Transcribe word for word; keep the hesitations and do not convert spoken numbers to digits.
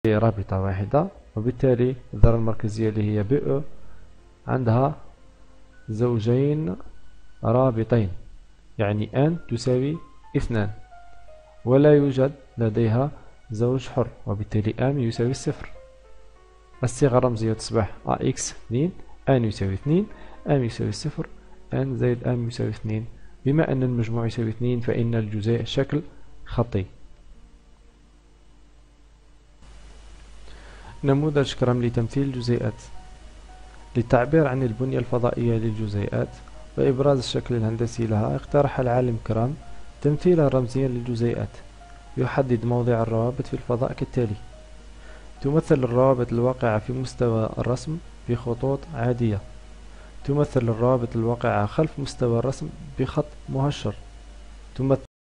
رابطة واحدة، وبالتالي الذرة المركزية اللي هي ب عندها زوجين رابطين، يعني ان تساوي اثنان، ولا يوجد لديها زوج حر، وبالتالي ام يساوي صفر. الصيغة الرمزية تصبح اكس اثنين، ان يساوي اثنين، ام يساوي صفر، ان زائد ام يساوي اثنين. بما أن المجموع يساوي اثنين فإن الجزيء شكل خطي. نموذج كرم لتمثيل الجزيئات. للتعبير عن البنية الفضائية للجزيئات وإبراز الشكل الهندسي لها، اقترح العالم كرم تمثيلا رمزيا للجزيئات يحدد موضع الروابط في الفضاء كالتالي: تمثل الروابط الواقعة في مستوى الرسم بخطوط عادية، تمثل الروابط الواقعة خلف مستوى الرسم بخط مهشر، تمثل